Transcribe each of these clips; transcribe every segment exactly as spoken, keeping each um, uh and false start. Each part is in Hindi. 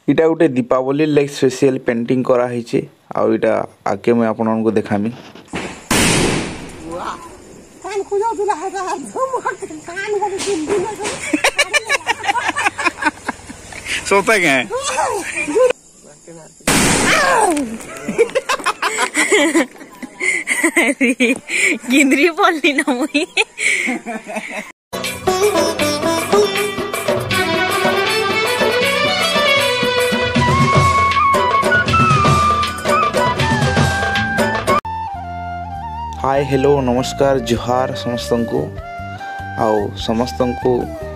इटा गोटे दीपावली लाइक स्पेशल पेंटिंग करा है आउ इटा आगे मैं आपन को देखामी सोता क्या है गिंद्री बोलनी ना मुई हाय हेलो नमस्कार जुहार समस्त को आउ समस्त को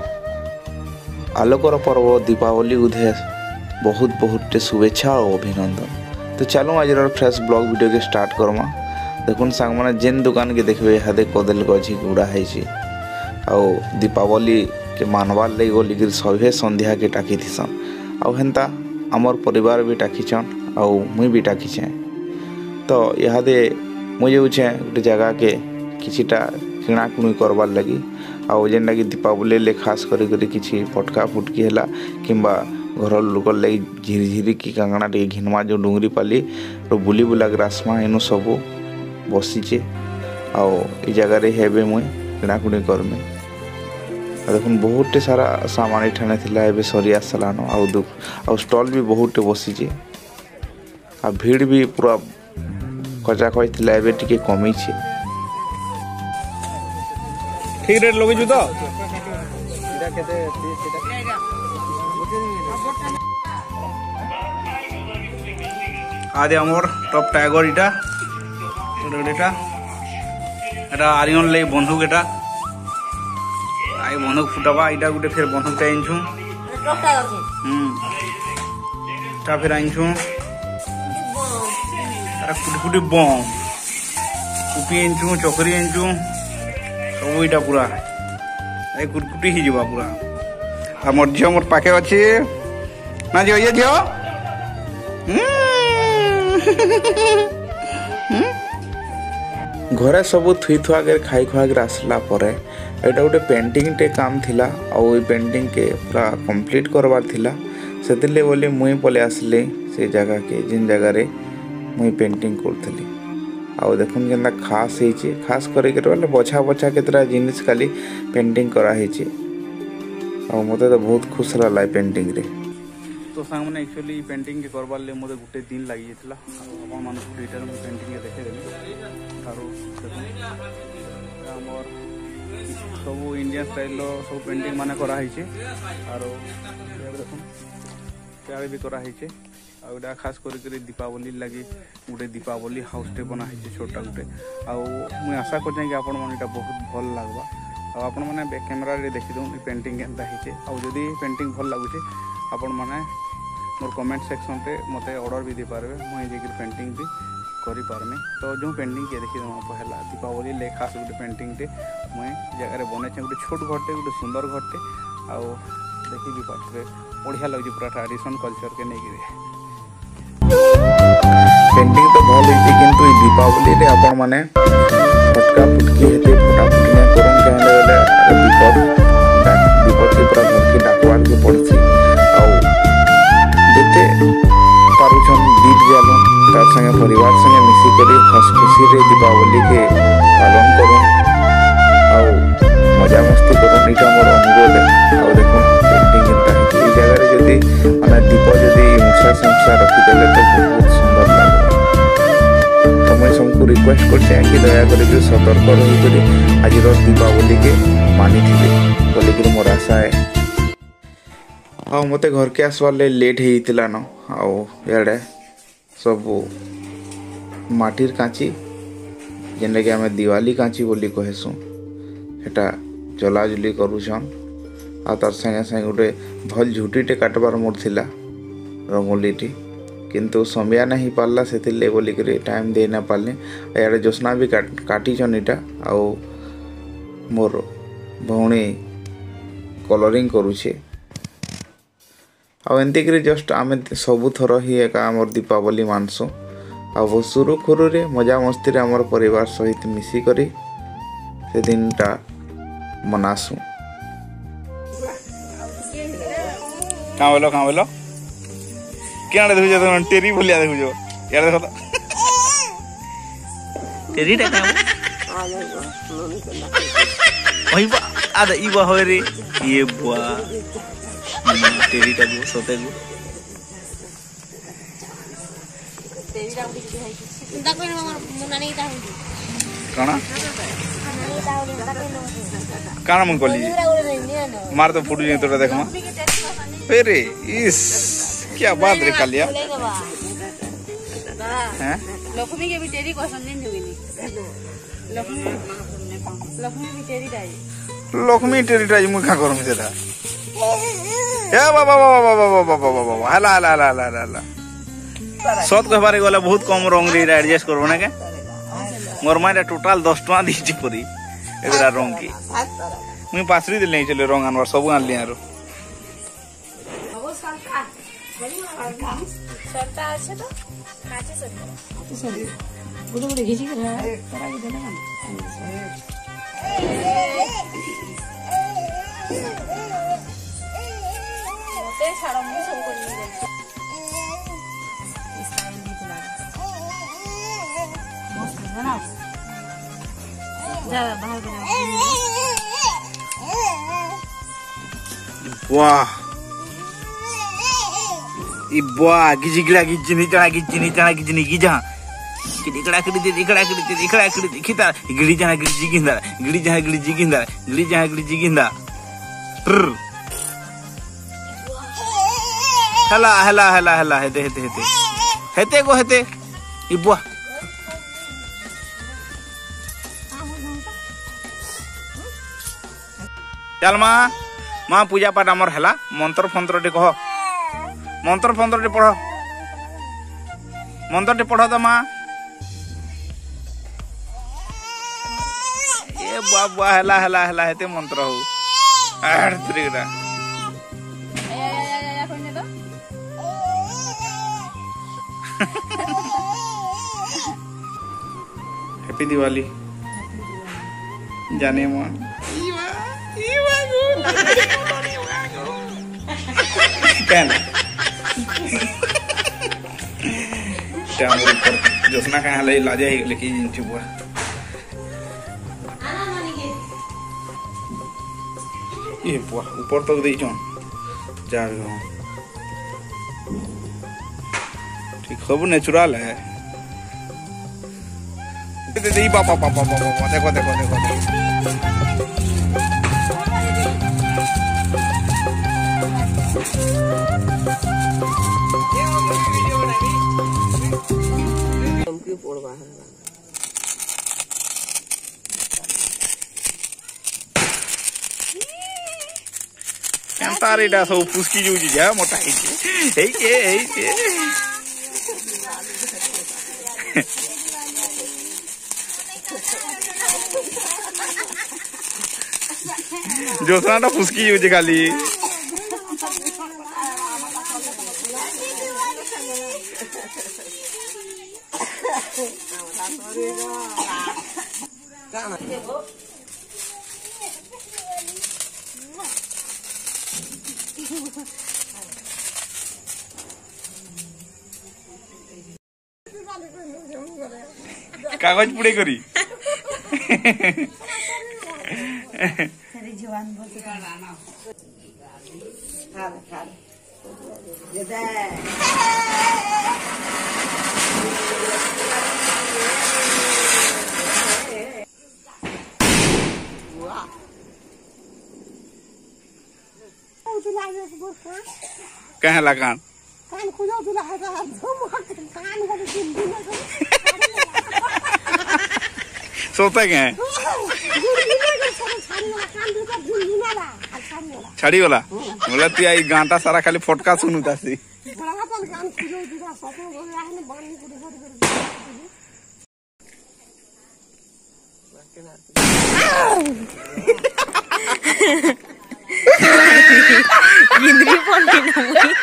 आलोकर पर्व दीपावली उदय बहुत बहुत शुभेच्छा और अभिनंदन। तो चलो आज फ्रेश ब्लॉग वीडियो के स्टार्ट करमा। देखुन सांग मैंने जेन दुकान के देखबे हादे कदल गछि गुड़ा है आउ दीपावली के मानवार लगे बोलिक सभे संध्या के टाकी थीसन आउ हेन्ता आमर परिवार भी टाकीछन आउ मुई भी टाकीछे। तो इहादे मुझे जाऊे गोटे जगह के किछिटा किणाकुणी करवार लगी आउ जेनटा कि दीपावली ले खास करी करी किछि फटका फुटकी हैला किंबा घर लोक लगी झिरझिरी की कांगना टे घिनमा जो डुंगरी पाली तो बुली बुला ग्रासमा एनु सब बसीचे आउ ई जगह रे हेबे मुई किणाकुणी करमी। देखुन बहुत सारा सामान ठाने थिला एबे सरी आसलान आउ दुख आउ स्टॉल भी बहुत बसीचे आ भीड़ भी पूरा कचा कच थिला एबे टिके कमी छे। ठीक रेट लगे तो आदे आमर टॉप टाइगर इटा एटा एटा आरियन ले बंदूक एटा आई बंदूक फुटाबा इटा गुटे फिर बंदूक टा आइछु हम ता फिर आइछु अरे फुटी फुटी बम कुपी आइछु चकरी आइछु सब इटा पूरा ए कुटकुटी ही जीवा पूरा आ मोर झियो मोर पाखे अछि ना झियो ये झियो घरे सब थुई थुआ के खाई खुआ के आसला परे एटा गोटे पेंटिंग टे काम थिला आउ ई पेंटिंग के पूरा कंप्लीट करवार थिला सेतिले बोली मुई पले आसले से जगह के जिन जगह रे मुई पेंटिंग करथली आउ देखुन केनता खास है खास करे बोले बछा बछा केतरा जिनिस खाली पेंटिंग करा है आउ मते तो बहुत खुश रहा पेंटिंग रे। तो सांग मैंने एक्चुअली पेंटिंग के करवार ले मते गुटे दिन लागि जेतला अपन मन ट्विटर में पेंटिंग के देखे देली आरो हमर सब इंडियन स्टाइल लो सब पेंटिंग माने करा है आरो देखुन प्यारे भी करा है आउडा खास करी करी दीपावली लगी गोटे दीपावली हाउस टे बना है छोटा गोटे आउ मुझे आशा कर कि आपण मन इटा बहुत भल लगवा आ आपण माने बैक कैमरा रे देखि दउन पेंटिंग केनता हिचे आउ जदी पेंटिंग भल लागुचे आपण माने मोर कमेंट सेक्शन पे मते ऑर्डर भी दे पारबे मुझे जेकी पेंटिंग भी करि पारमे। तो जो पेंटिंग के देखि दम पहला दीपावली ले खास गोटे पेंटिंग टे मुझे जगह रे बने छे गोटे छोट घरटे गोटे सुंदर घरटे आउ देखि भी पारबे बढ़िया लगे पूरा ट्रेडिशन कल्चर के नेकी रे पेंटिंग तो भल होती किंतु दीपावली रे आपण माने फटका फुटकी हेते फटा फुटकी ना करन कहले बेले विपद विपद के पूरा घर के डाकवार के पड़सी आउ जेते पारुछन दीप जालन तार संगे परिवार संगे मिसी करी हस खुशी रे दीपावली के पालन करन आउ मजा मस्ती करन इटा मोर अनुरोध है। आउ देखुन पेंटिंग केनता ई जगह रे जदी माने दीप जदी मुसा संसा रखि देले तो बहुत सुंदर लागे। मैं सबको रिक्वेस्ट करते कि दया कर सतर्क रही आज दीपावली के मानी थी बोलिक मोर आशा है। हाँ मत घर के आसवार लेट होता न आड़े सब माटिर कांची जेनटा कि आम दिवाली कांची बोली कहसु सेटा चलाजुली करुछन आ तार संगे संगे गोटे भल झुटीटे काटबार मोर थिला रंगोलीटी किंतु समय नहीं पारला से बोलिक टाइम दे ना पारले यार जोशना भी काटीचन इटा आउ मोर भौणी कलरिंग करुछे आउ एंतिक जस्ट आम सबु थर ही एका आमर दीपावली मानसु आ सुरुखुरु रे मजा मस्ती रे आमर परिवार सहित मिसी करी से दिनटा मनासु। कहाँ बोलो कहाँ बोलो क्या देखु जो टेरी भलिया देखु जो यार देखो तो टेरी टा ओई बा आदा ई बा होय रे ये बुआ टेरी टा जो सोते गो टेरी टा बिची है चिंता कोई मुना नहीं ता कणा काना मन कोली मार तो फुटू नहीं तोड़ा देखमा अरे इस क्या बात रे कालिया हैं लक्ष्मी के भी टेरी को समझ नहीं हुई लक्ष्मी लक्ष्मी भी टेरी डाई लक्ष्मी टेरी डाई मुखा करम सेदा ए बाबा बाबा बाबा बाबा बाबा हला हला हला हला सत कहबारे गला बहुत कम रंग रे एडजस्ट करबो ना के मोर मारे टोटल दस टका दीची परी एगरा रंग की मुई पासरी दिल नहीं चले रंग अनवर सब आन लिया रो सरता আছে তো কাছে সরি সরি গুলো গুলো ঘিজি করে তারা কি দেনা মতে ছাড়ম সব করে নিয়ে ইসলাম দিতলা মস্ত না যা বাহার করে वाह इब्वा गिजिगड़ा गिजनी चढ़ा गिजनी चढ़ा गिजनी गिजा किडिकड़ा किडी दिकड़ा किडी दिकड़ा किडी दिखिता गिड़ी जहां गिड़ी जिगिंदा गिड़ी जहां गिड़ी जिगिंदा गिड़ी जहां गिड़ी जिगिंदा हला हला हला हला हेते हेते हेते हेते को हेते इब्वा चल मां मां पूजा पाठ आमर हला मंत्र फंत्र टे कह मंत्र फंत्र टे पढ़ मंत्र टे पढ़ तो मां ए बाबा हला हला हला हेते मंत्र हो आड़ त्रिगरा हैप्पी दिवाली जाने मां kan campur josna kan halai laja hi leki coba ये पुआ ऊपर तक दे चोन जा रहे हो ठीक सब नेचुरल है दे पापा पापा पापा देखो देखो देखो तारीटा सब फुसकी जूजी जा मोटा है के है के जोसना फुसकी जूजी खाली कागज पुड़े करी कहाँ ला कान कान खुजा तुला है का कान का दिन दिन सोता क्या है छड़ी वाला बोला तू आई गांटा सारा खाली फोटका सुनू तासी गिंद्री पड़ती ना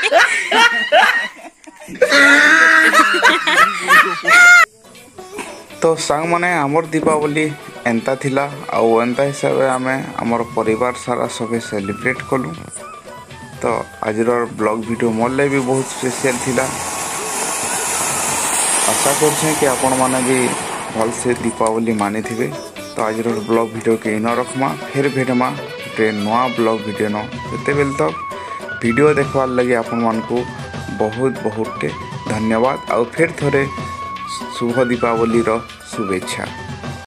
तो सांग माने आमर दीपावली एंता थिला आउ एंता हिसाब आमे आमर परिवार सारा सबे सेलिब्रेट कलु। तो आज ब्लॉग वीडियो मोर लिए भी बहुत स्पेशल थिला। आशा करछे कि आपण माने भी भल से दीपावली मानी थे। तो आज ब्लॉग वीडियो के इन रखमा फिर भेटमा गोटे नवा ब्लॉग वीडियो न से बेल तक वीडियो देखवार लगे आपण मानकु बहुत बहुत धन्यवाद। आउ फिर थोड़े शुभ दीपावली रो शुभेच्छा।